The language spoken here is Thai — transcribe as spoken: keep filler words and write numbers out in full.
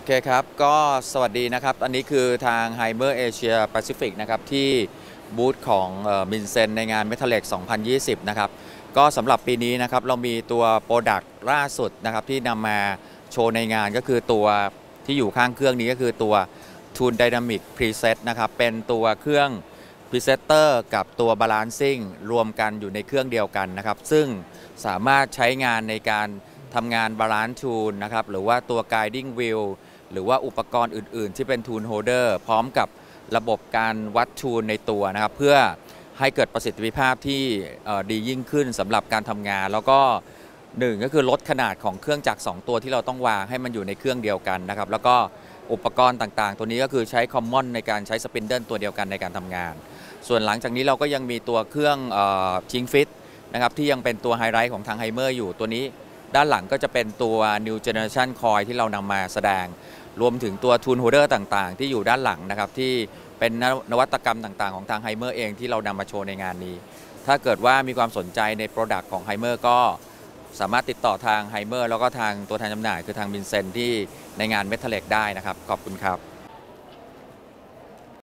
เคครับก็สวัสดีนะครับอันนี้คือทาง Hymer Asia Pacific นะครับที่บูธของมินเซนในงาน Metalex สองพันยี่สิบนะครับก็สำหรับปีนี้นะครับเรามีตัวโปรดักต์ล่าสุดนะครับที่นำมาโชว์ในงานก็คือตัวที่อยู่ข้างเครื่องนี้ก็คือตัว Tune Dynamic Preset นะครับเป็นตัวเครื่อง Presetter กับตัว Balancing รวมกันอยู่ในเครื่องเดียวกันนะครับซึ่งสามารถใช้งานในการทำงาน Balance Tune นะครับหรือว่าตัว Guiding Wheel หรือว่าอุปกรณ์อื่นๆที่เป็น Tune Holder พร้อมกับระบบการวัดทูนในตัวนะครับเพื่อให้เกิดประสิทธิภาพที่ดียิ่งขึ้นสำหรับการทำงานแล้วก็หนึ่งก็คือลดขนาดของเครื่องจักรสองตัวที่เราต้องวางให้มันอยู่ในเครื่องเดียวกันนะครับแล้วก็อุปกรณ์ต่างๆตัวนี้ก็คือใช้คอมมอนในการใช้สปินเดิลตัวเดียวกันในการทำงานส่วนหลังจากนี้เราก็ยังมีตัวเครื่องชิงฟิตนะครับที่ยังเป็นตัวไฮไลท์ของทางไฮเมอร์อยู่ตัวนี้ด้านหลังก็จะเป็นตัว New Generation Coil ที่เรานำมาแสดงรวมถึงตัว Tune Holder ต่างๆที่อยู่ด้านหลังนะครับที่เป็นนวัตกรรมต่างๆของทางไฮเมอร์เองที่เรานำมาโชว์ในงานนี้ถ้าเกิดว่ามีความสนใจใน Product ของไฮเมอร์ก็สามารถติดต่อทางไฮเมอร์แล้วก็ทางตัวแทนจำหน่ายคือทางมินเซนที่ในงาน Metalex ได้นะครับขอบคุณครับ